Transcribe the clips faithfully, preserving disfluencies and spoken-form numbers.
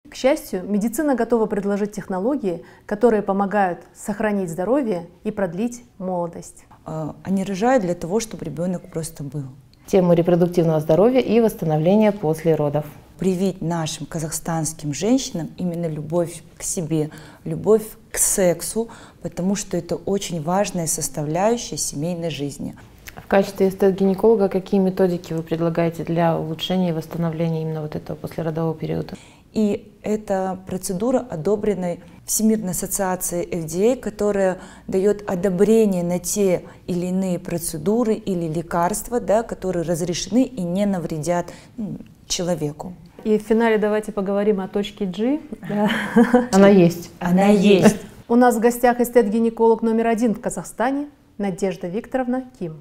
К счастью, медицина готова предложить технологии, которые помогают сохранить здоровье и продлить молодость. Они рожают для того, чтобы ребенок просто был. Тему репродуктивного здоровья и восстановления после родов. Привить нашим казахстанским женщинам именно любовь к себе, любовь к сексу, потому что это очень важная составляющая семейной жизни. В качестве эстет-гинеколога какие методики вы предлагаете для улучшения и восстановления именно вот этого послеродового периода? И это процедура, одобренная Всемирной ассоциацией эф ди эй, которая дает одобрение на те или иные процедуры или лекарства, да, которые разрешены и не навредят ну, человеку. И в финале давайте поговорим о точке G. Она есть. Она есть. У нас в гостях эстет-гинеколог номер один в Казахстане Надежда Викторовна Ким.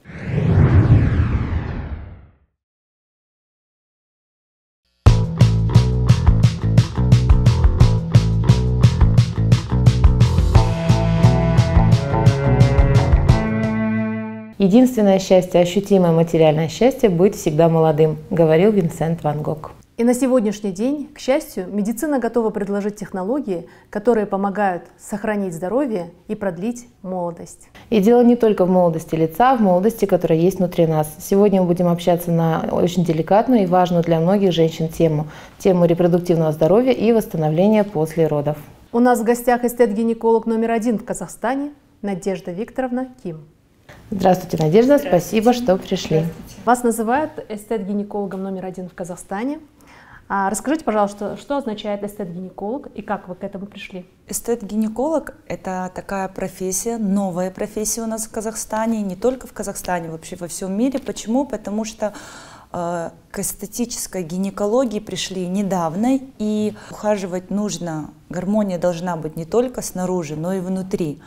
Единственное счастье, ощутимое материальное счастье — быть всегда молодым, говорил Винсент Ван Гог. И на сегодняшний день, к счастью, медицина готова предложить технологии, которые помогают сохранить здоровье и продлить молодость. И дело не только в молодости лица, а в молодости, которая есть внутри нас. Сегодня мы будем общаться на очень деликатную и важную для многих женщин тему, тему репродуктивного здоровья и восстановления после родов. У нас в гостях эстет-гинеколог номер один в Казахстане Надежда Викторовна Ким. Здравствуйте, Надежда, Здравствуйте. Спасибо, что пришли. Вас называют эстет-гинекологом номер один в Казахстане. А расскажите, пожалуйста, что означает эстет-гинеколог и как вы к этому пришли? Эстет-гинеколог – это такая профессия, новая профессия у нас в Казахстане, не только в Казахстане, вообще во всем мире. Почему? Потому что э, к эстетической гинекологии пришли недавно, и ухаживать нужно, гармония должна быть не только снаружи, но и внутри.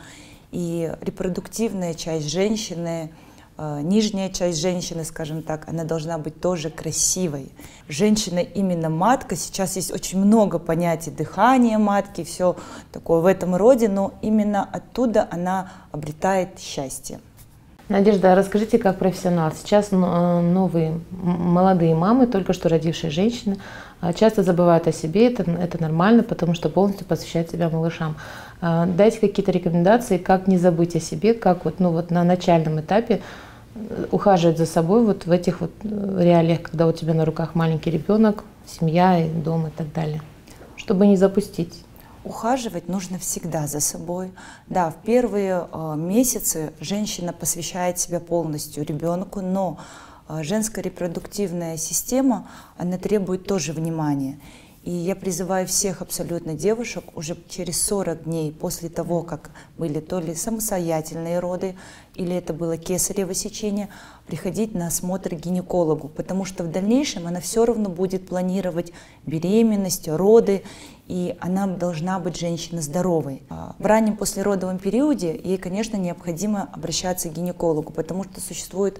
И репродуктивная часть женщины, э, нижняя часть женщины, скажем так, она должна быть тоже красивой. Женщина именно матка, сейчас есть очень много понятий дыхания матки, все такое в этом роде, но именно оттуда она обретает счастье. Надежда, расскажите, как профессионал. Сейчас новые молодые мамы, только что родившие женщины, часто забывают о себе, это, это нормально, потому что полностью посвящают себя малышам. Дайте какие-то рекомендации, как не забыть о себе, как вот, ну, вот на начальном этапе ухаживать за собой вот в этих вот реалиях, когда у тебя на руках маленький ребенок, семья, и дом и так далее, чтобы не запустить. Ухаживать нужно всегда за собой. Да, в первые э, месяцы женщина посвящает себя полностью ребенку, но э, женская репродуктивная система, она требует тоже внимания. И я призываю всех абсолютно девушек уже через сорок дней после того, как были то ли самостоятельные роды, или это было кесарево сечение, приходить на осмотр к гинекологу, потому что в дальнейшем она все равно будет планировать беременность, роды, и она должна быть женщина здоровой. В раннем послеродовом периоде ей, конечно, необходимо обращаться к гинекологу, потому что существуют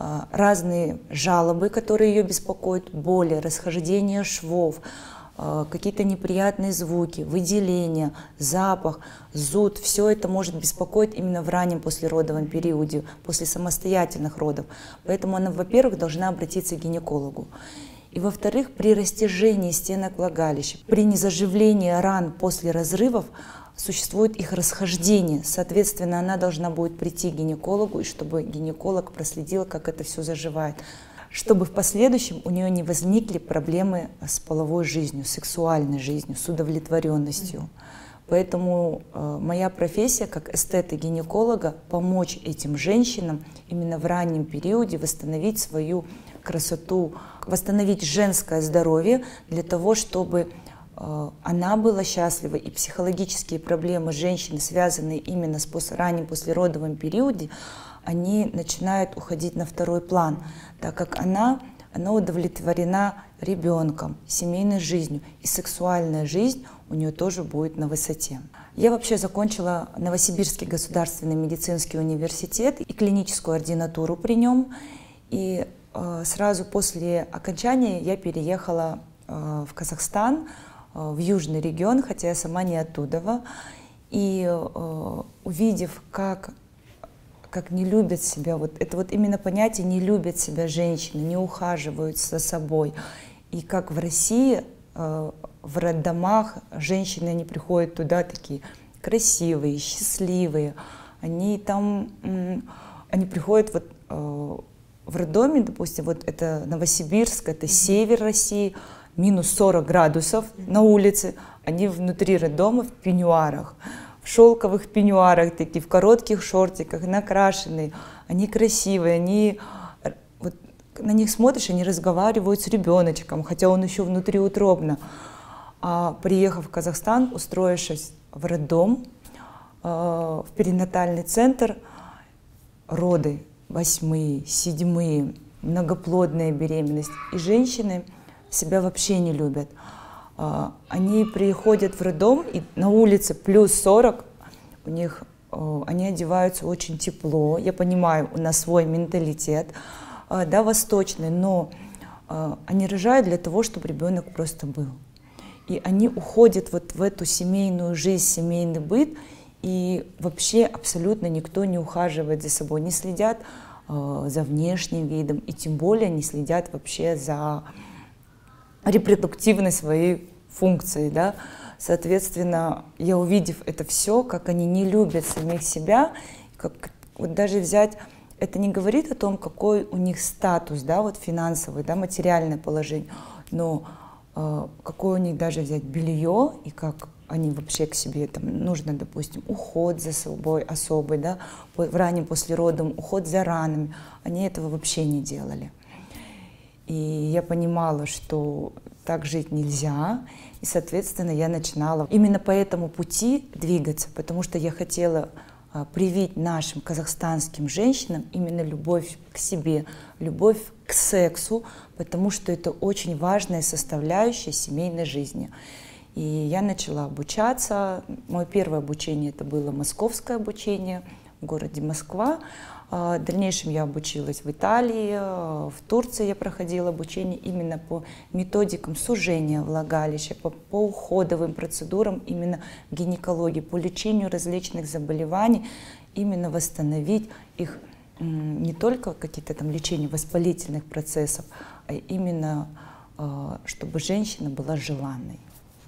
разные жалобы, которые ее беспокоят, боли, расхождение швов, какие-то неприятные звуки, выделения, запах, зуд. Все это может беспокоить именно в раннем послеродовом периоде, после самостоятельных родов. Поэтому она, во-первых, должна обратиться к гинекологу. И, во-вторых, при растяжении стенок влагалища, при незаживлении ран после разрывов, существует их расхождение. Соответственно, она должна будет прийти к гинекологу, и чтобы гинеколог проследил, как это все заживает, чтобы в последующем у нее не возникли проблемы с половой жизнью, сексуальной жизнью, с удовлетворенностью. Поэтому э, моя профессия как эстета-гинеколога — помочь этим женщинам именно в раннем периоде восстановить свою красоту, восстановить женское здоровье для того, чтобы э, она была счастлива, и психологические проблемы женщины, связанные именно с пос ранним послеродовым периодом, они начинают уходить на второй план, так как она, она удовлетворена ребенком, семейной жизнью, и сексуальная жизнь у нее тоже будет на высоте. Я вообще закончила Новосибирский государственный медицинский университет и клиническую ординатуру при нем, и э, сразу после окончания я переехала э, в Казахстан, э, в южный регион, хотя я сама не оттуда, и э, увидев, как как не любят себя, вот это вот именно понятие «не любят себя» женщины, не ухаживают за собой. И как в России, э, в роддомах женщины, они приходят туда такие красивые, счастливые. Они там, они приходят вот в роддоме, допустим, вот это Новосибирск, это север России, минус сорок градусов на улице, они внутри роддома в пеньюарах, в шелковых пеньюарах, такие, в коротких шортиках, накрашенные, они красивые, они, вот, на них смотришь, они разговаривают с ребеночком, хотя он еще внутриутробно. А приехав в Казахстан, устроившись в роддом, э, в перинатальный центр, роды восьмые, седьмые, многоплодная беременность, и женщины себя вообще не любят. Э, они приходят в роддом, и на улице плюс сорок, у них, э, они одеваются очень тепло, я понимаю, у нас свой менталитет, э, да, восточный, но э, они рожают для того, чтобы ребенок просто был. И они уходят вот в эту семейную жизнь, семейный быт, и вообще абсолютно никто не ухаживает за собой, не следят э, за внешним видом, и тем более не следят вообще за репродуктивной своей функцией, да. Соответственно, я, увидев это все, как они не любят самих себя, как, вот даже взять, это не говорит о том, какой у них статус, да, вот финансовый, да, материальное положение, но какое у них даже взять белье, и как они вообще к себе, там нужно, допустим, уход за собой особый, да, в раннем послеродном, уход за ранами, они этого вообще не делали. И я понимала, что так жить нельзя, и, соответственно, я начинала именно по этому пути двигаться, потому что я хотела привить нашим казахстанским женщинам именно любовь к себе, любовь к сексу, потому что это очень важная составляющая семейной жизни. И я начала обучаться. Мое первое обучение это было московское обучение в городе Москва. В дальнейшем я обучилась в Италии, в Турции я проходила обучение именно по методикам сужения влагалища, по, по уходовым процедурам именно в гинекологии, по лечению различных заболеваний, именно восстановить их не только какие-то там лечения воспалительных процессов, а именно чтобы женщина была желанной.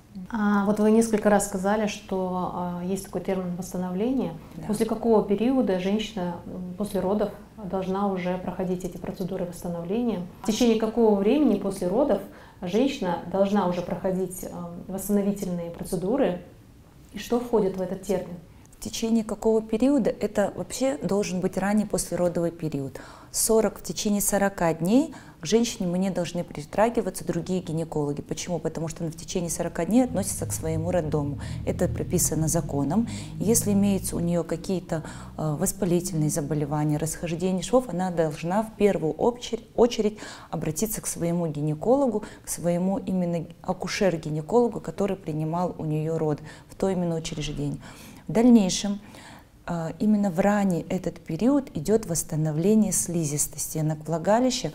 А вот вы несколько раз сказали, что а, есть такой термин восстановление. Да. После какого периода женщина после родов должна уже проходить эти процедуры восстановления? В течение какого времени после родов женщина должна уже проходить а, восстановительные процедуры? И что входит в этот термин? В течение какого периода? Это вообще должен быть ранний послеродовый период. сорок, в течение сорока дней к женщине мы не должны притрагиваться другие гинекологи. Почему? Потому что она в течение сорока дней относится к своему роддому. Это прописано законом. Если имеются у нее какие-то э, воспалительные заболевания, расхождение швов, она должна в первую очередь, очередь обратиться к своему гинекологу, к своему именно акушер-гинекологу, который принимал у нее роды в то именно учреждение. В дальнейшем, именно в ранний этот период идет восстановление слизистой стенок влагалища,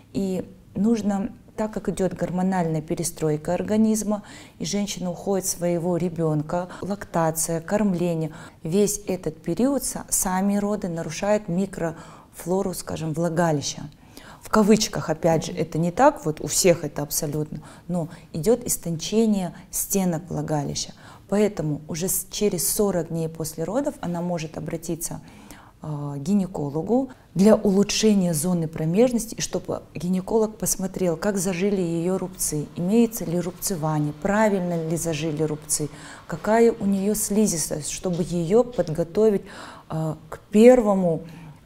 и нужно, так как идет гормональная перестройка организма, и женщина уходит своего ребенка, лактация, кормление, весь этот период, сами роды нарушают микрофлору, скажем, влагалища. В кавычках, опять же, это не так, вот у всех это абсолютно, но идет истончение стенок влагалища. Поэтому уже через сорок дней после родов она может обратиться э, к гинекологу для улучшения зоны промежности, и чтобы гинеколог посмотрел, как зажили ее рубцы, имеется ли рубцевание, правильно ли зажили рубцы, какая у нее слизистость, чтобы ее подготовить э, к первому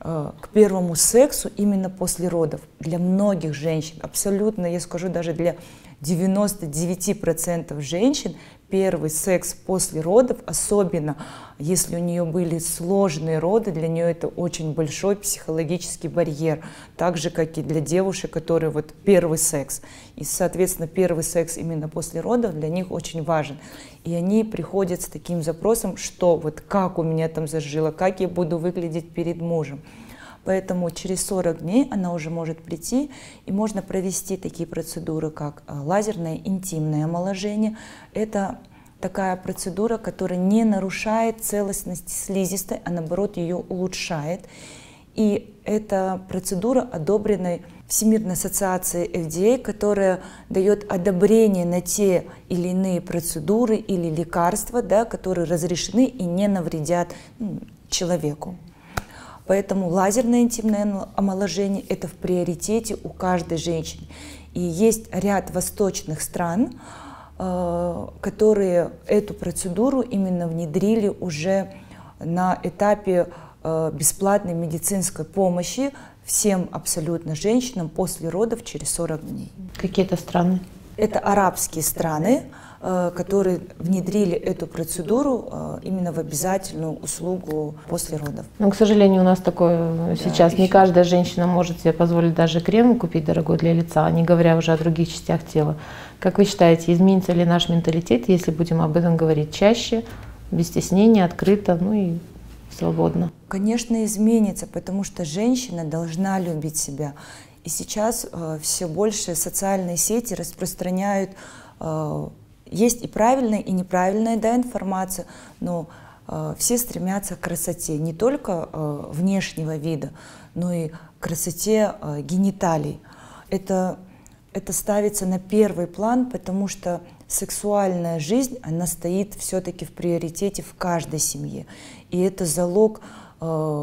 к первому сексу именно после родов. Для многих женщин, абсолютно, я скажу, даже для девяноста девяти процентов женщин, первый секс после родов, особенно если у нее были сложные роды, для нее это очень большой психологический барьер, так же, как и для девушек, которые вот первый секс. И, соответственно, первый секс именно после родов для них очень важен. И они приходят с таким запросом, что вот как у меня там зажило, как я буду выглядеть перед мужем. Поэтому через сорок дней она уже может прийти, и можно провести такие процедуры, как лазерное интимное омоложение. Это такая процедура, которая не нарушает целостность слизистой, а наоборот ее улучшает. И эта процедура одобрена Всемирной ассоциацией эф ди эй, которая дает одобрение на те или иные процедуры или лекарства, да, которые разрешены и не навредят ну, человеку. Поэтому лазерное интимное омоложение – это в приоритете у каждой женщины. И есть ряд восточных стран, которые эту процедуру именно внедрили уже на этапе бесплатной медицинской помощи всем абсолютно женщинам после родов через сорок дней. Какие это страны? Это арабские страны, которые внедрили эту процедуру именно в обязательную услугу после родов. Но, к сожалению, у нас такое сейчас. Да, не каждая женщина может себе позволить даже крем купить дорогой для лица, не говоря уже о других частях тела. Как вы считаете, изменится ли наш менталитет, если будем об этом говорить чаще, без стеснения, открыто, ну и свободно? Конечно, изменится, потому что женщина должна любить себя. И сейчас э, все больше социальные сети распространяют, э, есть и правильная, и неправильная да, информация, но э, все стремятся к красоте не только э, внешнего вида, но и к красоте э, гениталий. Это, это ставится на первый план, потому что сексуальная жизнь, она стоит все-таки в приоритете в каждой семье. И это залог, э,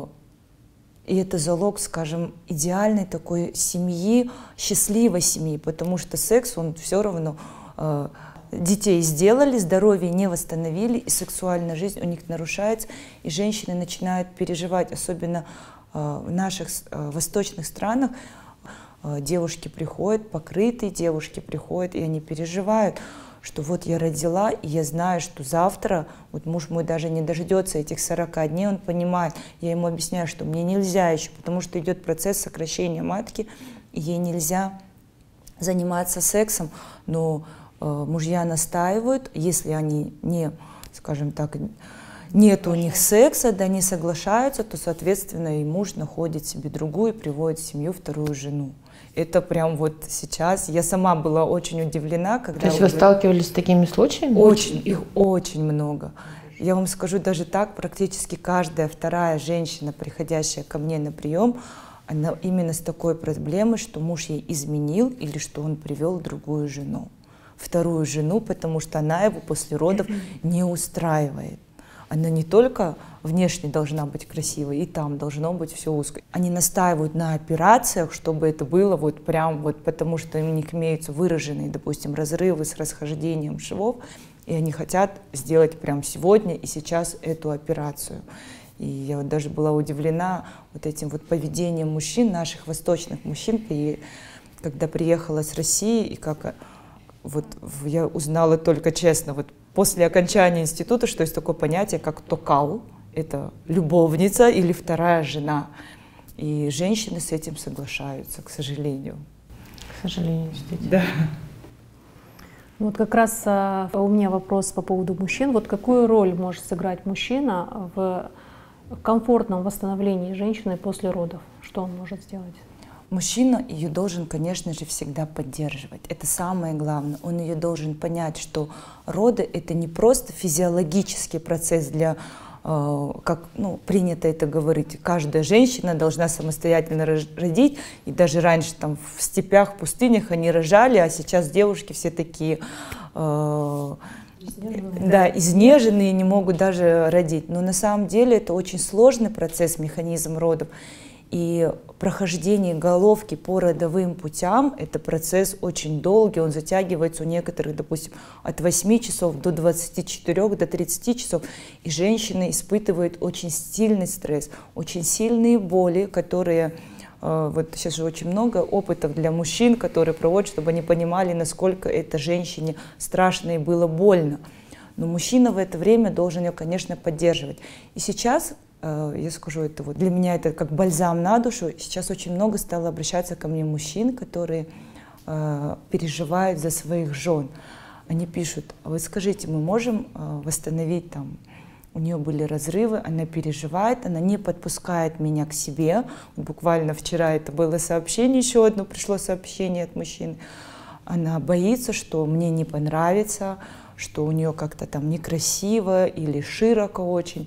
и это залог, скажем, идеальной такой семьи, счастливой семьи, потому что секс, он все равно э, детей сделали, здоровье не восстановили, и сексуальная жизнь у них нарушается, и женщины начинают переживать, особенно э, в наших э, восточных странах, э, девушки приходят, покрытые девушки приходят, и они переживают, что вот я родила, и я знаю, что завтра, вот муж мой даже не дождется этих сорока дней, он понимает, я ему объясняю, что мне нельзя еще, потому что идет процесс сокращения матки, и ей нельзя заниматься сексом, но э, мужья настаивают, если они не, скажем так, нет у них секса, да, не соглашаются, то, соответственно, и муж находит себе другую, приводит в семью вторую жену. Это прям вот сейчас, я сама была очень удивлена, когда... То есть вы сталкивались с такими случаями? Очень, их очень много. Я вам скажу даже так, практически каждая вторая женщина, приходящая ко мне на прием, она именно с такой проблемой, что муж ей изменил или что он привел другую жену. Вторую жену, потому что она его после родов не устраивает. Она не только внешне должна быть красивой, и там должно быть все узко. Они настаивают на операциях, чтобы это было вот прям вот, потому что у них имеются выраженные, допустим, разрывы с расхождением швов, и они хотят сделать прям сегодня и сейчас эту операцию. И я вот даже была удивлена вот этим вот поведением мужчин, наших восточных мужчин, когда приехала с России, и как вот я узнала только честно, вот после окончания института, что есть такое понятие, как токау, это любовница или вторая жена. И женщины с этим соглашаются, к сожалению. К сожалению, действительно. Да. Ну, вот как раз а, у меня вопрос по поводу мужчин. Вот какую роль может сыграть мужчина в комфортном восстановлении женщины после родов? Что он может сделать? Мужчина ее должен, конечно же, всегда поддерживать. Это самое главное. Он ее должен понять, что роды — это не просто физиологический процесс для, э, как ну, принято это говорить, каждая женщина должна самостоятельно родить. И даже раньше там в степях, в пустынях они рожали, а сейчас девушки все такие... Э, Изнеженные. Да, изнеженные, не могут даже родить. Но на самом деле это очень сложный процесс, механизм родов. И прохождение головки по родовым путям – это процесс очень долгий, он затягивается у некоторых, допустим, от восьми часов до двадцати четырёх, до тридцати часов. И женщины испытывают очень сильный стресс, очень сильные боли, которые… Вот сейчас же очень много опытов для мужчин, которые проводят, чтобы они понимали, насколько это женщине страшно и было больно. Но мужчина в это время должен ее, конечно, поддерживать. И сейчас… Я скажу, это вот для меня это как бальзам на душу. Сейчас очень много стало обращаться ко мне мужчин, которые э, переживают за своих жен. Они пишут: вы скажите, мы можем э, восстановить там, у нее были разрывы, она переживает, она не подпускает меня к себе. Буквально вчера это было сообщение, еще одно пришло сообщение от мужчины. Она боится, что мне не понравится, что у нее как-то там некрасиво или широко очень.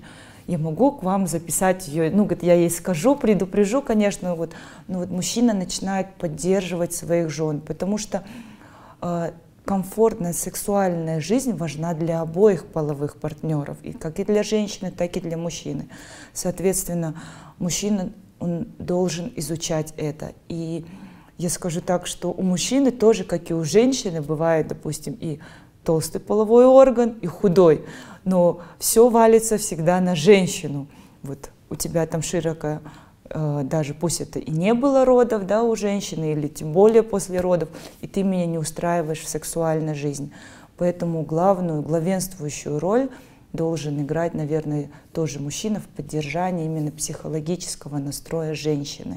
я могу к вам записать ее, ну, говорит, я ей скажу, предупрежу, конечно, вот, но вот мужчина начинает поддерживать своих жен, потому что э, комфортная сексуальная жизнь важна для обоих половых партнеров, и как и для женщины, так и для мужчины. Соответственно, мужчина, он должен изучать это. И я скажу так, что у мужчины тоже, как и у женщины, бывает, допустим, и толстый половой орган, и худой, но все валится всегда на женщину. Вот у тебя там широкая, э, даже пусть это и не было родов, да, у женщины, или тем более после родов, и ты меня не устраиваешь в сексуальной жизни. Поэтому главную, главенствующую роль должен играть, наверное, тоже мужчина в поддержании именно психологического настроя женщины.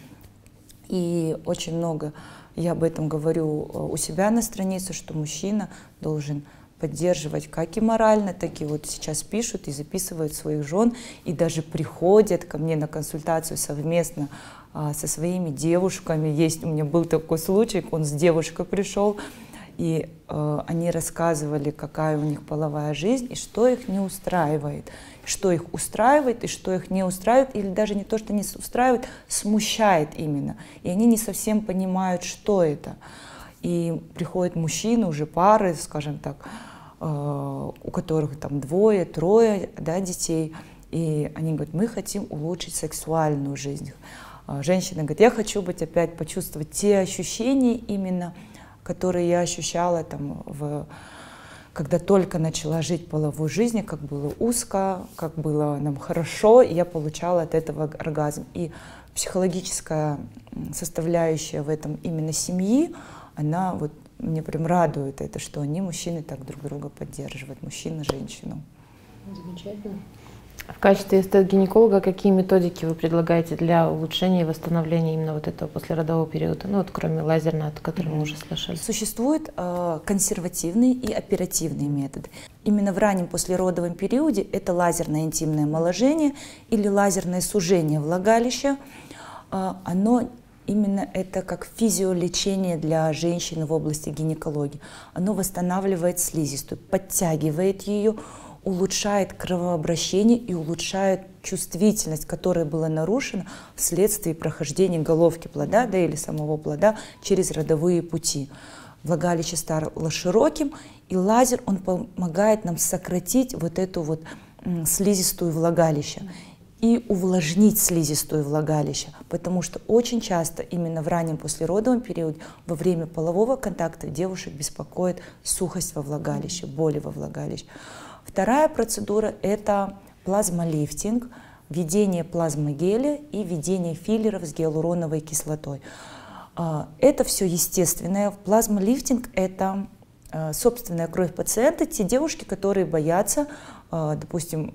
И очень много я об этом говорю у себя на странице, что мужчина должен поддерживать как и морально, так и вот сейчас пишут и записывают своих жен, и даже приходят ко мне на консультацию совместно а, со своими девушками. Есть, у меня был такой случай, он с девушкой пришел, и э, они рассказывали, какая у них половая жизнь, и что их не устраивает, что их устраивает, и что их не устраивает, или даже не то, что не устраивает, смущает именно. И они не совсем понимают, что это. И приходят мужчины, уже пары, скажем так, э, у которых там двое, трое, да, детей, и они говорят, мы хотим улучшить сексуальную жизнь. Женщина говорит, я хочу быть опять, почувствовать те ощущения именно, которые я ощущала, там, в, когда только начала жить половой жизнью, как было узко, как было нам хорошо, и я получала от этого оргазм. И психологическая составляющая в этом именно семьи, она вот мне прям радует это, что они, мужчины, так друг друга поддерживают, мужчина женщину. Замечательно. В качестве эстет-гинеколога какие методики вы предлагаете для улучшения и восстановления именно вот этого послеродового периода, ну вот кроме лазерного, о котором мы уже слышали? Существуют э, консервативные и оперативные методы. Именно в раннем послеродовом периоде это лазерное интимное омоложение или лазерное сужение влагалища. Э, оно именно это как физиолечение для женщины в области гинекологии. Оно восстанавливает слизистую, подтягивает ее, улучшает кровообращение и улучшает чувствительность, которая была нарушена вследствие прохождения головки плода, да, или самого плода через родовые пути. Влагалище стало широким, и лазер, он помогает нам сократить вот эту вот слизистую влагалища и увлажнить слизистую влагалища, потому что очень часто именно в раннем послеродовом периоде во время полового контакта девушек беспокоит сухость во влагалище, боли во влагалище. Вторая процедура – это плазмолифтинг, введение плазмогеля и введение филлеров с гиалуроновой кислотой. Это все естественное. Плазмолифтинг – это собственная кровь пациента, те девушки, которые боятся, допустим,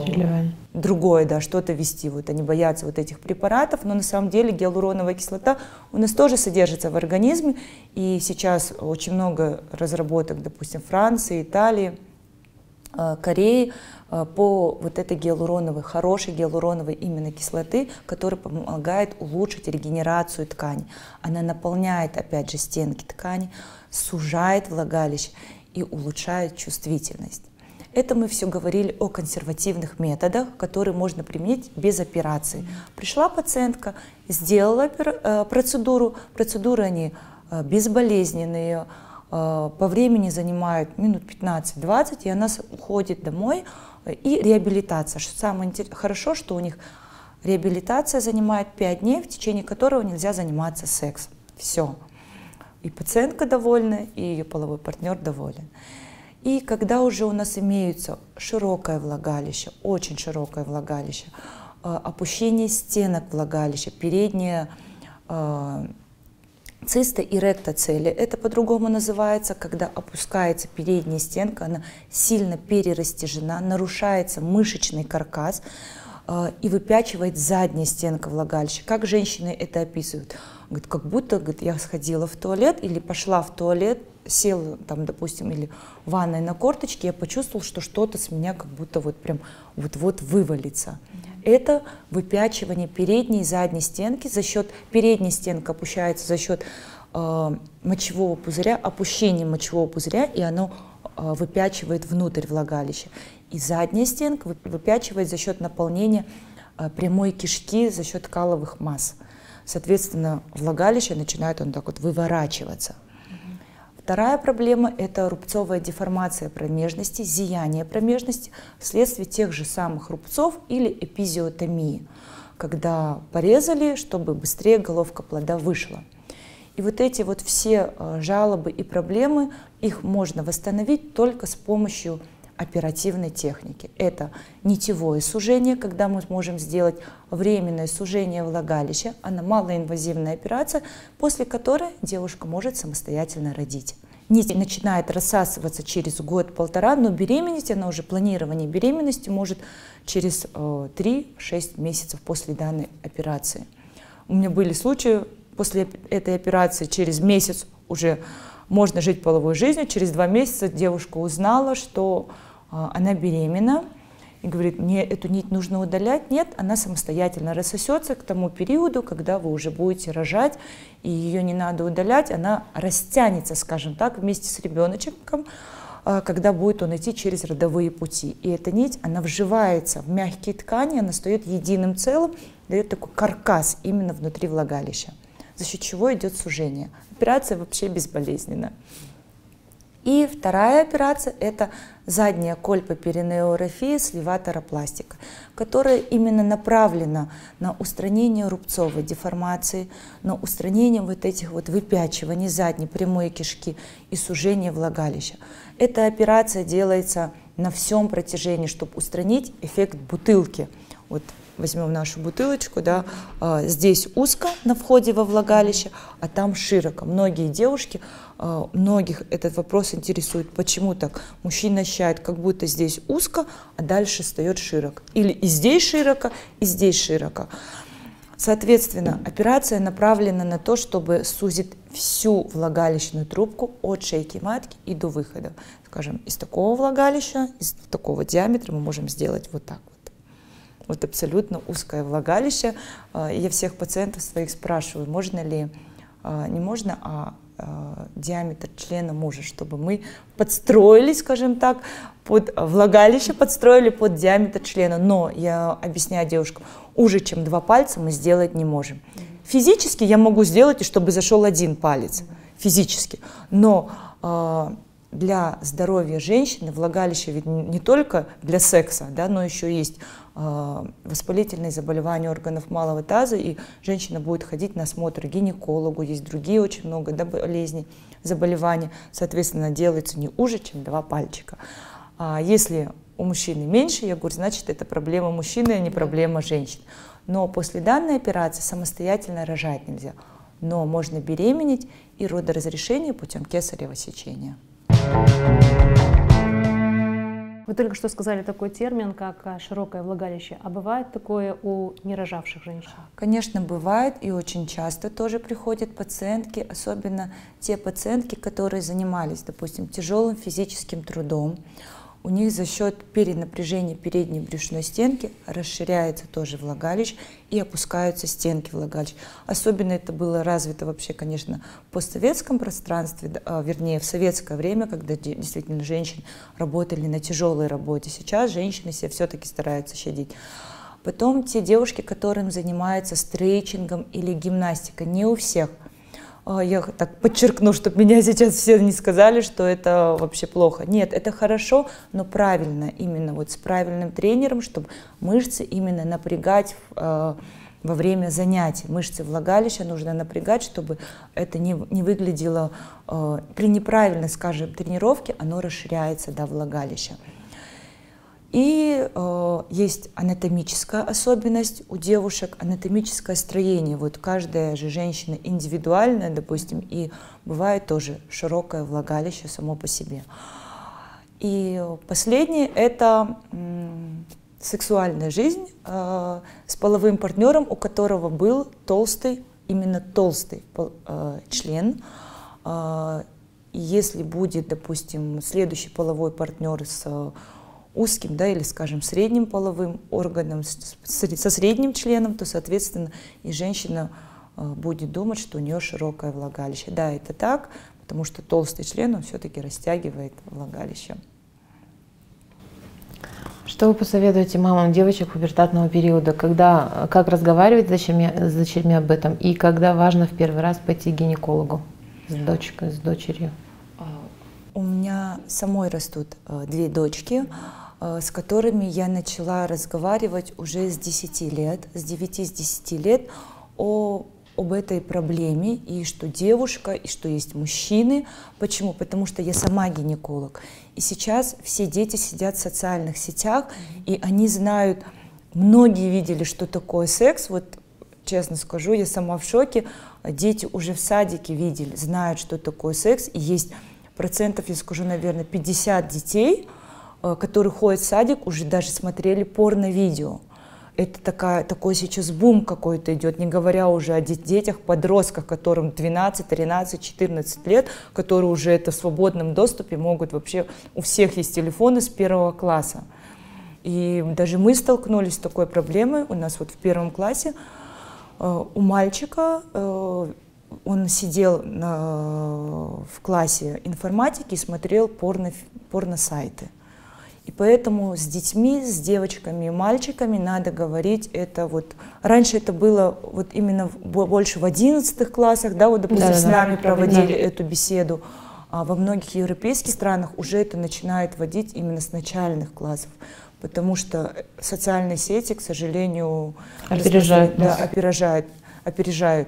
другое, да, что-то ввести. Вот они боятся вот этих препаратов, но на самом деле гиалуроновая кислота у нас тоже содержится в организме. И сейчас очень много разработок, допустим, Франции, Италии, Кореи по вот этой гиалуроновой, хорошей гиалуроновой именно кислоты, которая помогает улучшить регенерацию ткани. Она наполняет, опять же, стенки ткани, сужает влагалище и улучшает чувствительность. Это мы все говорили о консервативных методах, которые можно применить без операции. Пришла пациентка, сделала процедуру, процедуры они безболезненные, по времени занимают минут пятнадцать-двадцать, и она уходит домой, и реабилитация. Что самое хорошо, что у них реабилитация занимает пять дней, в течение которого нельзя заниматься сексом. Все. И пациентка довольна, и ее половой партнер доволен. И когда уже у нас имеются широкое влагалище, очень широкое влагалище, опущение стенок влагалища, передняя циста и ректоцелия, это по-другому называется, когда опускается передняя стенка, она сильно перерастяжена, нарушается мышечный каркас э, и выпячивает задняя стенка влагалища. Как женщины это описывают? Говорит, как будто, говорит, я сходила в туалет или пошла в туалет, села там, допустим, или в ванной на корточке, я почувствовала, что что-то с меня как будто вот прям вот-вот вывалится. Это выпячивание передней и задней стенки. За счет передней стенки опущается за счет э, мочевого пузыря, опущения мочевого пузыря, и оно выпячивает внутрь влагалища. И задняя стенка выпячивает за счет наполнения прямой кишки, за счет каловых масс. Соответственно, влагалище начинает он так вот выворачиваться. Вторая проблема – это рубцовая деформация промежности, зияние промежности вследствие тех же самых рубцов или эпизиотомии, когда порезали, чтобы быстрее головка плода вышла. И вот эти вот все жалобы и проблемы, их можно восстановить только с помощью оперативной техники. Это нитевое сужение, когда мы можем сделать временное сужение влагалища, она малоинвазивная операция, после которой девушка может самостоятельно родить. Нить начинает рассасываться через год-полтора, но беременность, она уже планирование беременности может через э, три-шесть месяцев после данной операции. У меня были случаи, после этой операции через месяц уже можно жить половой жизнью, через два месяца девушка узнала, что э, она беременна, и говорит, мне эту нить нужно удалять. Нет, она самостоятельно рассосется к тому периоду, когда вы уже будете рожать, и ее не надо удалять, она растянется, скажем так, вместе с ребеночком, когда будет он идти через родовые пути. И эта нить, она вживается в мягкие ткани, она стоит единым целым, дает такой каркас именно внутри влагалища, за счет чего идет сужение. Операция вообще безболезненна. И вторая операция – это задняя кольпоперинеорафия с леваторопластика, которая именно направлена на устранение рубцовой деформации, на устранение вот этих вот выпячиваний задней прямой кишки и сужения влагалища. Эта операция делается на всем протяжении, чтобы устранить эффект бутылки. Вот возьмем нашу бутылочку, да, а, здесь узко на входе во влагалище, а там широко. Многие девушки, а, многих этот вопрос интересует, почему так? Мужчина ощущает, как будто здесь узко, а дальше встает широко. Или и здесь широко, и здесь широко. Соответственно, операция направлена на то, чтобы сузить всю влагалищную трубку от шейки матки и до выхода. Скажем, из такого влагалища, из такого диаметра мы можем сделать вот так вот. Вот абсолютно узкое влагалище. Я всех пациентов своих спрашиваю, можно ли, не можно, а диаметр члена мужа, чтобы мы подстроили, скажем так, под влагалище, подстроили под диаметр члена. Но я объясняю девушкам, уже чем два пальца мы сделать не можем. Физически я могу сделать, и чтобы зашел один палец, физически. Но для здоровья женщины влагалище ведь не только для секса, да, но еще есть э, воспалительные заболевания органов малого таза, и женщина будет ходить на осмотр к гинекологу, есть другие очень много, да, болезней, заболеваний, соответственно, делается не уже, чем два пальчика. А если у мужчины меньше, я говорю, значит, это проблема мужчины, а не проблема женщин. Но после данной операции самостоятельно рожать нельзя, но можно беременеть и родоразрешение путем кесарево сечения. Вы только что сказали такой термин, как широкое влагалище. А бывает такое у нерожавших женщин? Конечно, бывает, и очень часто тоже приходят пациентки, особенно те пациентки, которые занимались, допустим, тяжелым физическим трудом. У них за счет перенапряжения передней брюшной стенки расширяется тоже влагалище и опускаются стенки влагалища. Особенно это было развито вообще, конечно, в постсоветском пространстве, вернее, в советское время, когда действительно женщины работали на тяжелой работе. Сейчас женщины себя все-таки стараются щадить. Потом те девушки, которым занимаются стрейчингом или гимнастикой, не у всех. Я так подчеркну, чтобы меня сейчас все не сказали, что это вообще плохо. Нет, это хорошо, но правильно, именно вот с правильным тренером, чтобы мышцы именно напрягать э, во время занятий. Мышцы влагалища нужно напрягать, чтобы это не, не выглядело, э, при неправильной, скажем, тренировке, оно расширяется до влагалища. И э, есть анатомическая особенность у девушек, анатомическое строение. Вот каждая же женщина индивидуальная, допустим, и бывает тоже широкое влагалище само по себе. И последнее – это м, сексуальная жизнь э, с половым партнером, у которого был толстый, именно толстый э, член. Э, если будет, допустим, следующий половой партнер с узким, да, или, скажем, средним половым органом, со средним членом, то, соответственно, и женщина будет думать, что у нее широкое влагалище. Да, это так, потому что толстый член, он все-таки растягивает влагалище. Что вы посоветуете мамам девочек пубертатного периода, когда, как разговаривать с дочерьми, с дочерьми об этом, и когда важно в первый раз пойти к гинекологу с дочкой, с дочерью? У меня самой растут две дочки, с которыми я начала разговаривать уже с десяти лет, с девяти, с десяти лет о об этой проблеме, и что девушка, и что есть мужчины. Почему? Потому что я сама гинеколог. И сейчас все дети сидят в социальных сетях, и они знают, многие видели, что такое секс. Вот честно скажу, я сама в шоке. Дети уже в садике видели, знают, что такое секс. И есть процентов, я скажу, наверное, пятьдесят детей, которые ходят в садик, уже даже смотрели порно-видео. Это такая, такой сейчас бум какой-то идет, не говоря уже о детях, подростках, которым двенадцать, тринадцать, четырнадцать лет, которые уже это в свободном доступе могут вообще, у всех есть телефоны с первого класса. И даже мы столкнулись с такой проблемой, у нас вот в первом классе э, у мальчика, э, он сидел на, в классе информатики и смотрел порно, порно-сайты. И поэтому с детьми, с девочками и мальчиками надо говорить это вот. Раньше это было вот именно больше в одиннадцатых классах, да, вот, допустим, да, с нами да, проводили да. эту беседу. А во многих европейских странах уже это начинает вводить именно с начальных классов, потому что социальные сети, к сожалению, опережают. Да, опережают, опережают.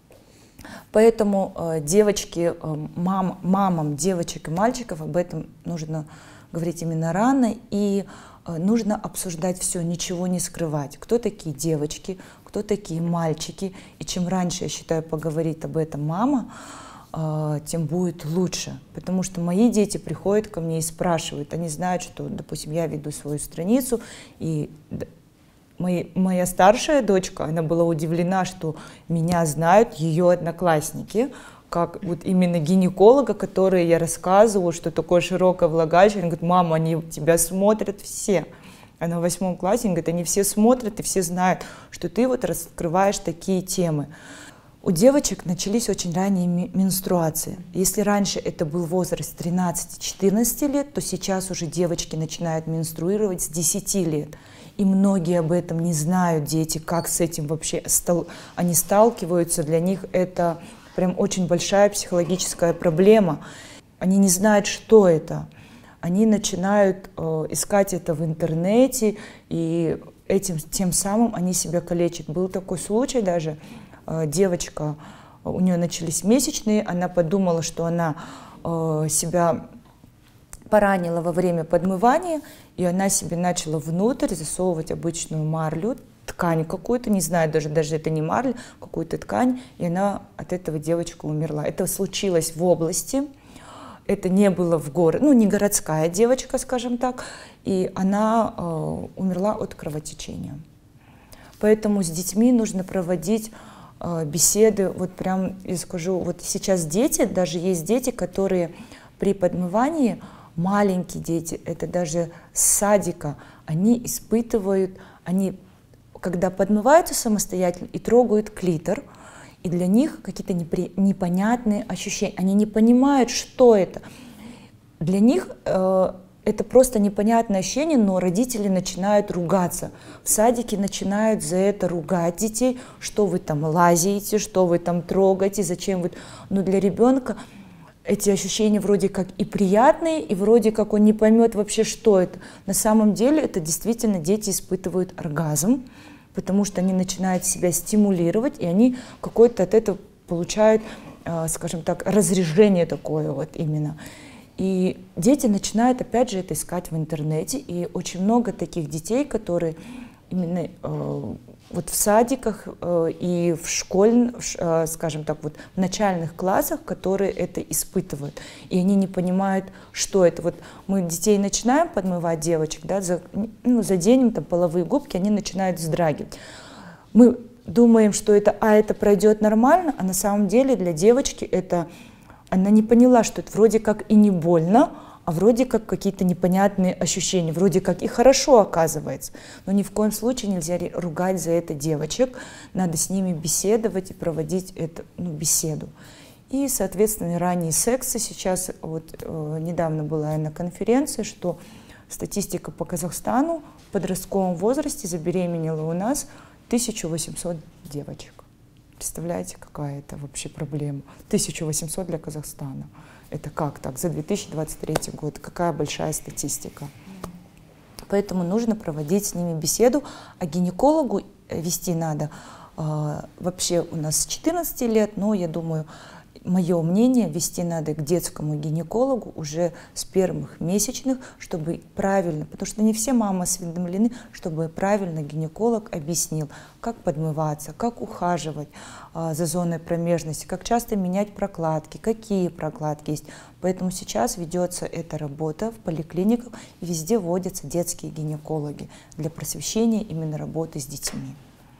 Поэтому э, девочки, э, мам, мамам девочек и мальчиков об этом нужно говорить именно рано, и э, нужно обсуждать все, ничего не скрывать. Кто такие девочки, кто такие мальчики, и чем раньше, я считаю, поговорит об этом мама, э, тем будет лучше. Потому что мои дети приходят ко мне и спрашивают, они знают, что, допустим, я веду свою страницу, и мои, моя старшая дочка, она была удивлена, что меня знают ее одноклассники, как вот именно гинеколога, который я рассказываю, что такое широкое влагалище. Она говорит, мама, они тебя смотрят все. Она в восьмом классе, она говорит, они все смотрят и все знают, что ты вот раскрываешь такие темы. У девочек начались очень ранние менструации. Если раньше это был возраст тринадцати-четырнадцати лет, то сейчас уже девочки начинают менструировать с десяти лет. И многие об этом не знают, дети, как с этим вообще стал... они сталкиваются. Для них это прям очень большая психологическая проблема. Они не знают, что это. Они начинают э, искать это в интернете, и этим тем самым они себя калечат. Был такой случай даже, э, девочка, у нее начались месячные, она подумала, что она э, себя поранила во время подмывания, и она себе начала внутрь засовывать обычную марлю, ткань какую-то, не знаю, даже, даже это не марль, какую-то ткань, и она от этого девочка умерла. Это случилось в области, это не было в городе, ну не городская девочка, скажем так, и она э, умерла от кровотечения. Поэтому с детьми нужно проводить э, беседы, вот прям, я скажу, вот сейчас дети, даже есть дети, которые при подмывании, маленькие дети, это даже с садика, они испытывают, они когда подмываются самостоятельно и трогают клитор, и для них какие-то непри... непонятные ощущения, они не понимают, что это. Для них э, это просто непонятное ощущение, но родители начинают ругаться. В садике начинают за это ругать детей, что вы там лазите, что вы там трогаете, зачем вы... Но для ребенка эти ощущения вроде как и приятные, и вроде как он не поймет вообще, что это. На самом деле это действительно дети испытывают оргазм, потому что они начинают себя стимулировать, и они какое-то от этого получают, скажем так, разряжение такое вот именно. И дети начинают опять же это искать в интернете, и очень много таких детей, которые именно э, вот в садиках э, и в школьных, э, скажем так, вот в начальных классах, которые это испытывают. И они не понимают, что это. Вот мы детей начинаем подмывать, девочек, да, за, ну, заденем там половые губки, они начинают вздрагивать. Мы думаем, что это, а это пройдет нормально, а на самом деле для девочки это, она не поняла, что это вроде как и не больно, а вроде как какие-то непонятные ощущения, вроде как и хорошо оказывается. Но ни в коем случае нельзя ругать за это девочек, надо с ними беседовать и проводить эту ну, беседу. И, соответственно, ранние сексы. Сейчас, вот э, недавно была я на конференции, что статистика по Казахстану в подростковом возрасте забеременела у нас тысяча восемьсот девочек. Представляете, какая это вообще проблема? тысяча восемьсот для Казахстана. Это как так? За две тысячи двадцать третий год. Какая большая статистика. Поэтому нужно проводить с ними беседу. А гинекологу вести надо э, вообще у нас с четырнадцати лет, но я думаю, мое мнение, вести надо к детскому гинекологу уже с первых месячных, чтобы правильно, потому что не все мамы осведомлены, чтобы правильно гинеколог объяснил, как подмываться, как ухаживать а, за зоной промежности, как часто менять прокладки, какие прокладки есть. Поэтому сейчас ведется эта работа в поликлиниках, и везде вводятся детские гинекологи для просвещения именно работы с детьми.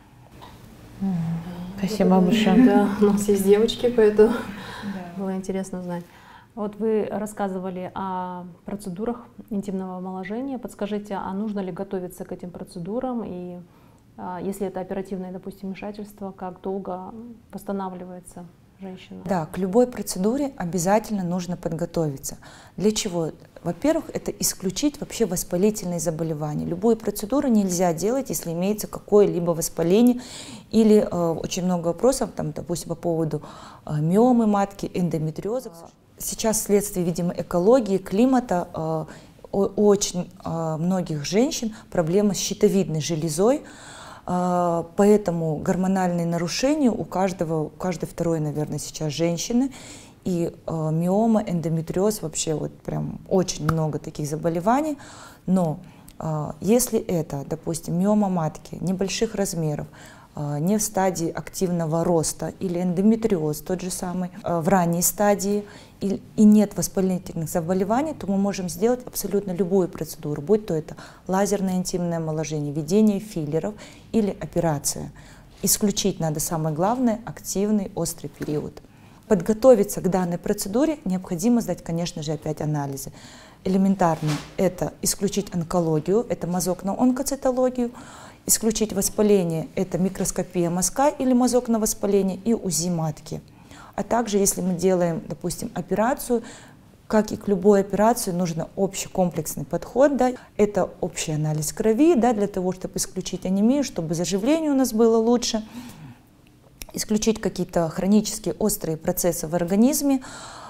Спасибо большое. Да, у нас есть девочки, поэтому да. Было интересно знать. Вот вы рассказывали о процедурах интимного омоложения. Подскажите, а нужно ли готовиться к этим процедурам? И а, если это оперативное, допустим, вмешательство, как долго восстанавливается женщина? Да, к любой процедуре обязательно нужно подготовиться. Для чего? Во-первых, это исключить вообще воспалительные заболевания. Любую процедуру нельзя делать, если имеется какое-либо воспаление или э, очень много вопросов, там, допустим, по поводу э, миомы матки, эндометриоза. Сейчас вследствие, видимо, экологии, климата э, у очень э, многих женщин проблема с щитовидной железой. Поэтому гормональные нарушения у каждого, у каждой второй, наверное, сейчас женщины. И э, миома, эндометриоз, вообще вот прям очень много таких заболеваний. Но э, если это, допустим, миома матки небольших размеров, э, не в стадии активного роста, или эндометриоз тот же самый, э, в ранней стадии, и, и нет воспалительных заболеваний, то мы можем сделать абсолютно любую процедуру, будь то это лазерное интимное омоложение, введение филлеров или операция. Исключить надо, самое главное, активный острый период. Подготовиться к данной процедуре необходимо сдать, конечно же, опять анализы. Элементарно это исключить онкологию, это мазок на онкоцитологию, исключить воспаление, это микроскопия мазка или мазок на воспаление и УЗИ матки. А также, если мы делаем, допустим, операцию, как и к любой операции, нужно общий комплексный подход. Да? Это общий анализ крови, да, для того, чтобы исключить анемию, чтобы заживление у нас было лучше. Исключить какие-то хронические острые процессы в организме,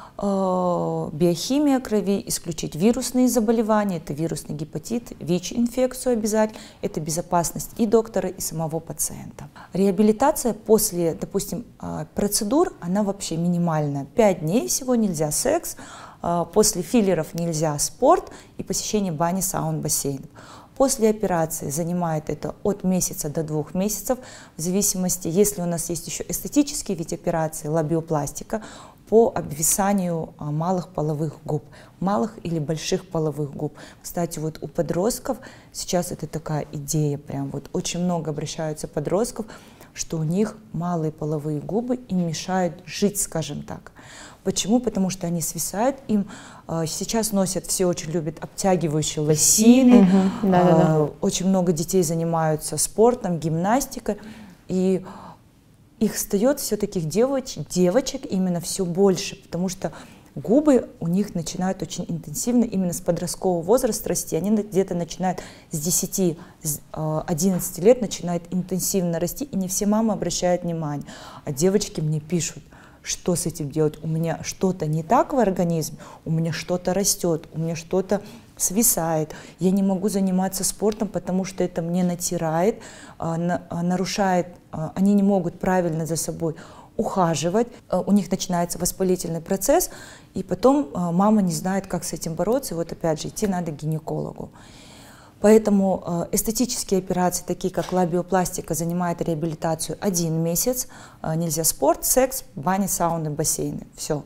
э, биохимия крови, исключить вирусные заболевания, это вирусный гепатит, ВИЧ-инфекцию обязательно, это безопасность и доктора, и самого пациента. Реабилитация после, допустим, процедур, она вообще минимальная. пять дней всего нельзя секс, э, после филлеров нельзя спорт и посещение бани, саун, бассейнов. После операции занимает это от месяца до двух месяцев, в зависимости, если у нас есть еще эстетический вид операции, лабиопластика, по обвисанию малых половых губ, малых или больших половых губ. Кстати, вот у подростков сейчас это такая идея, прям вот очень много обращаются подростков, что у них малые половые губы им мешают жить, скажем так. Почему? Потому что они свисают, им э, сейчас носят, все очень любят обтягивающие лосины, угу, да, да, да. Э, очень много детей занимаются спортом, гимнастикой, и их встает все таких девочек, девочек именно все больше, потому что губы у них начинают очень интенсивно именно с подросткового возраста расти, они где-то начинают с десяти-одиннадцати лет начинают интенсивно расти, и не все мамы обращают внимание, а девочки мне пишут: что с этим делать? У меня что-то не так в организме, у меня что-то растет, у меня что-то свисает, я не могу заниматься спортом, потому что это мне натирает, нарушает, они не могут правильно за собой ухаживать, у них начинается воспалительный процесс, и потом мама не знает, как с этим бороться, и вот опять же идти надо к гинекологу. Поэтому эстетические операции, такие как лабиопластика, занимают реабилитацию один месяц. Нельзя спорт, секс, бани, сауны, бассейны. Все.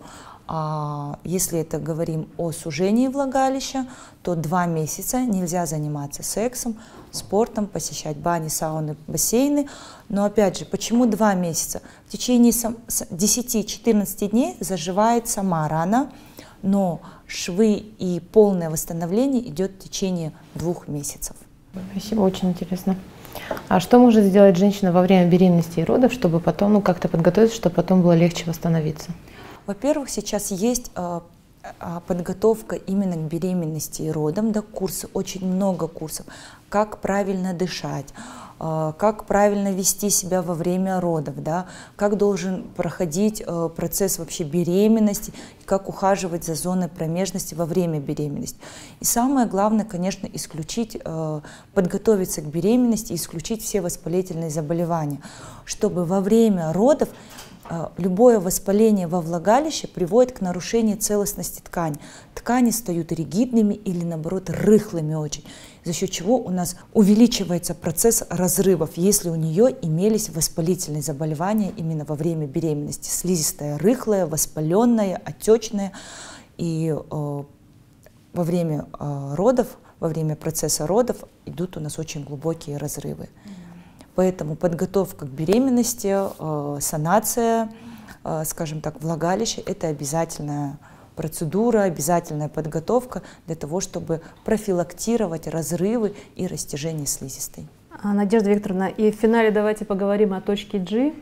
А если это говорим о сужении влагалища, то два месяца нельзя заниматься сексом, спортом, посещать бани, сауны, бассейны. Но опять же, почему два месяца? В течение десяти-четырнадцати дней заживает сама рана, но швы и полное восстановление идет в течение двух месяцев. Спасибо, очень интересно. А что может сделать женщина во время беременности и родов, чтобы потом, ну, как-то подготовиться, чтобы потом было легче восстановиться? Во-первых, сейчас есть подготовка именно к беременности и родам, да, курсы, очень много курсов, как правильно дышать, как правильно вести себя во время родов, да, как должен проходить процесс вообще беременности, как ухаживать за зоной промежности во время беременности. И самое главное, конечно, исключить, подготовиться к беременности, исключить все воспалительные заболевания, чтобы во время родов любое воспаление во влагалище приводит к нарушению целостности ткани. Ткани стают ригидными или, наоборот, рыхлыми очень, за счет чего у нас увеличивается процесс разрывов, если у нее имелись воспалительные заболевания именно во время беременности. Слизистая рыхлая, воспаленная, отечная. И э, во время э, родов, во время процесса родов идут у нас очень глубокие разрывы. Поэтому подготовка к беременности, э, санация, э, скажем так, влагалища – это обязательная процедура, обязательная подготовка для того, чтобы профилактировать разрывы и растяжение слизистой. Надежда Викторовна, и в финале давайте поговорим о точке G.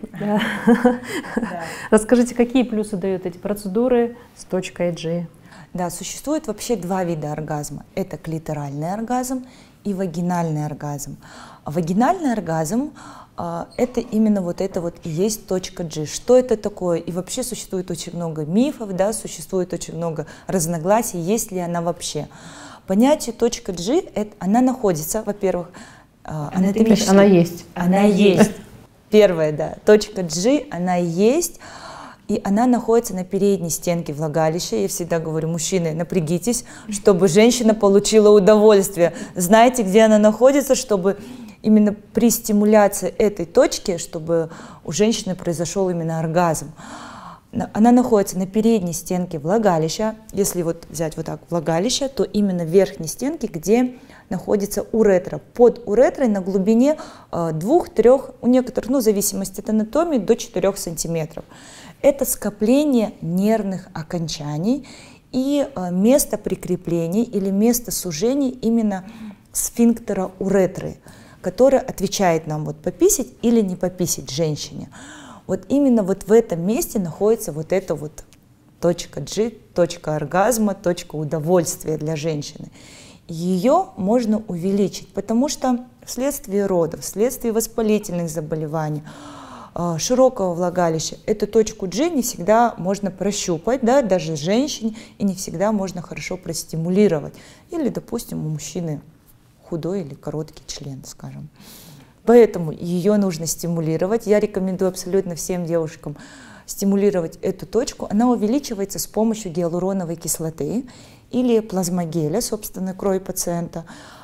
Расскажите, какие плюсы дают эти процедуры с точкой G? Да, существует вообще два вида оргазма. Это клиторальный оргазм и вагинальный оргазм. А вагинальный оргазм а, это именно вот это вот и есть точка G. Что это такое? И вообще существует очень много мифов, да, существует очень много разногласий, есть ли она вообще. Понятие точка G, это, она находится, во-первых, анатомически. Она есть. Она есть. Первое, да. Точка G, она есть. И она находится на передней стенке влагалища. Я всегда говорю, мужчины, напрягитесь, чтобы женщина получила удовольствие. Знаете, где она находится, чтобы именно при стимуляции этой точки, чтобы у женщины произошел именно оргазм. Она находится на передней стенке влагалища. Если вот взять вот так влагалище, то именно в верхней стенке, где находится уретра. Под уретрой на глубине двух-трёх, у некоторых, ну, в зависимости от анатомии, до четырёх сантиметров. Это скопление нервных окончаний и место прикрепления или место сужения именно сфинктера уретры, которое отвечает нам вот пописать или не пописать женщине. Вот именно вот в этом месте находится вот эта вот точка G, точка оргазма, точка удовольствия для женщины. Ее можно увеличить, потому что вследствие родов, вследствие воспалительных заболеваний, широкого влагалища, эту точку G не всегда можно прощупать, да, даже женщине, и не всегда можно хорошо простимулировать. Или, допустим, у мужчины худой или короткий член, скажем. Поэтому ее нужно стимулировать. Я рекомендую абсолютно всем девушкам стимулировать эту точку. Она увеличивается с помощью гиалуроновой кислоты или плазмогеля, собственно, крови пациента.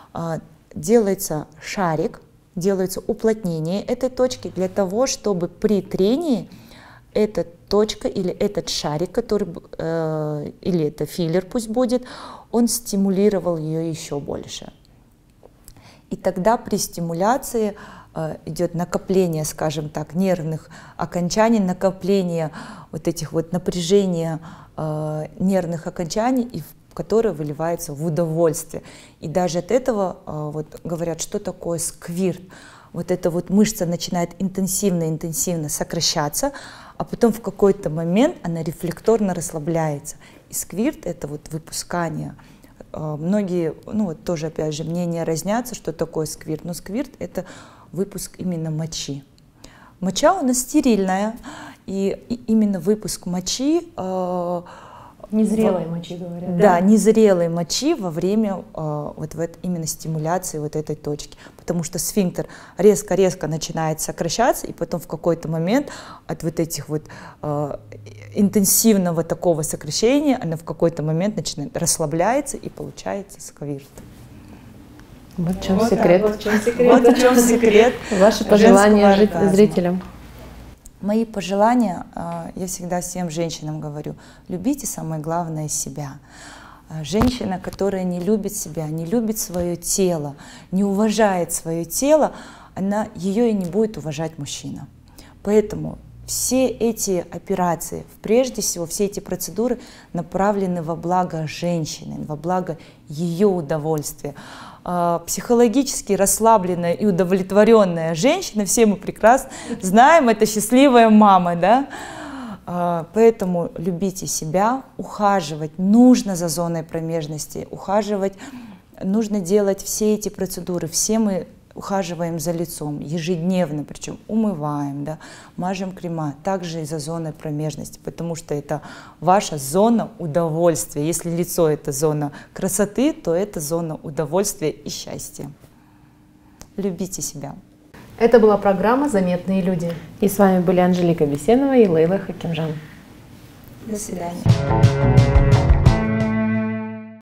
Делается шарик, делается уплотнение этой точки для того, чтобы при трении эта точка или этот шарик, который, э, или это филлер пусть будет, он стимулировал ее еще больше. И тогда при стимуляции э, идет накопление, скажем так, нервных окончаний, накопление вот этих вот напряжения э, нервных окончаний, и которое выливается в удовольствие. И даже от этого э, вот, говорят, что такое сквирт. Вот эта вот мышца начинает интенсивно-интенсивно сокращаться, а потом в какой-то момент она рефлекторно расслабляется. И сквирт — это вот выпускание. Э, многие, ну вот тоже опять же, мнения разнятся, что такое сквирт. Но сквирт — это выпуск именно мочи. Моча у нас стерильная, и, и именно выпуск мочи э, Незрелой мочи, говорят. Да, да, незрелой мочи во время э, вот в это, именно стимуляции вот этой точки. Потому что сфинктер резко-резко начинает сокращаться, и потом в какой-то момент от вот этих вот э, интенсивного такого сокращения она в какой-то момент начинает расслабляется, и получается сквирт. Вот в чем вот секрет. Так, вот в чем секрет. Вот в чем секрет. Ваши пожелания зрителям. Мои пожелания, я всегда всем женщинам говорю, любите самое главное себя. Женщина, которая не любит себя, не любит свое тело, не уважает свое тело, она, ее и не будет уважать мужчина. Поэтому все эти операции, прежде всего, все эти процедуры направлены во благо женщины, во благо ее удовольствия. Психологически расслабленная и удовлетворенная женщина, все мы прекрасно знаем, это счастливая мама, да? Поэтому любите себя, ухаживать нужно за зоной промежности, ухаживать, нужно делать все эти процедуры. Все мы ухаживаем за лицом ежедневно, причем умываем, да, мажем крема, также и за зоной промежности, потому что это ваша зона удовольствия. Если лицо — это зона красоты, то это зона удовольствия и счастья. Любите себя. Это была программа «Заметные люди». И с вами были Анжелика Бесенова и Лейла Хакимжан. До свидания.